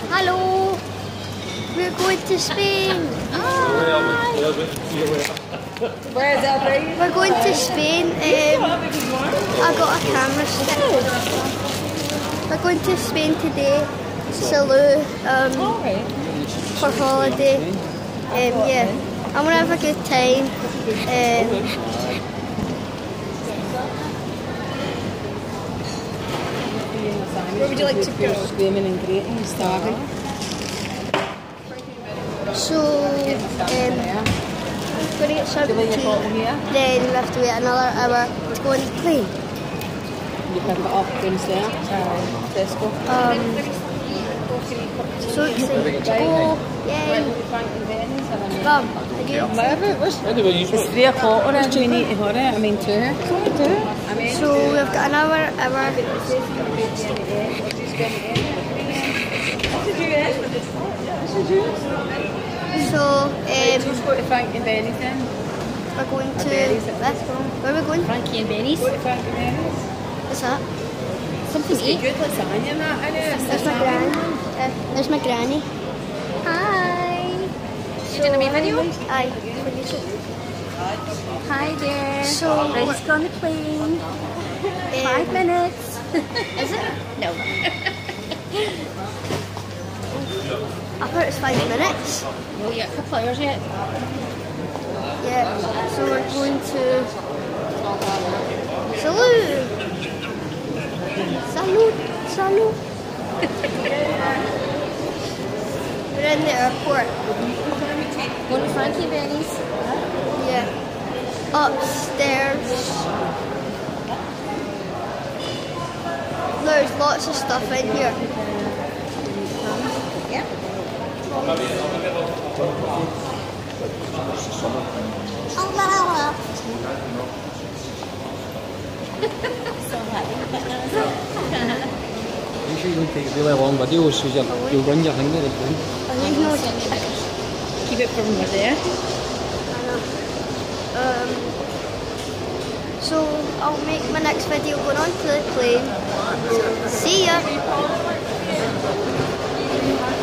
Hello, we're going to Spain. Where is Elbray? We're going to Spain. I got a camera stick. We're going to Spain today, Salou, for holiday. Yeah, I'm gonna have a good time. Where would you like to go? Screaming and grating and starving. So, we're going to get something to eat, then we have to wait another hour to go on the plane. You pick it up downstairs, Tesco. So excited to go, yay! Come, again. It's 3 o'clock already, we need to hurry. I mean 2. So we've got another hour. So, Just go to Frankie and Benny's then. we're going to, where are we going? Frankie and Benny's. Go to Frankie and Benny's. What's that? Something to eat. Good lasagna and that, innit? There's my granny. There's my granny. Hi! You doing a wee video? Aye. Hi there. So, Ready to go on the plane. 5 minutes. is it? No. I thought it was 5 minutes. No, you got a couple hours yet. Yeah, so we're going to Salou. Salou. We're in the airport. Going to Frankie and Benny's. Yeah. Upstairs. There's lots of stuff in here. Yeah. So happy. You sure you don't take really long videos because you'll run your finger at the phone. Keep it from over there. So I'll make my next video going on to the plane. See ya!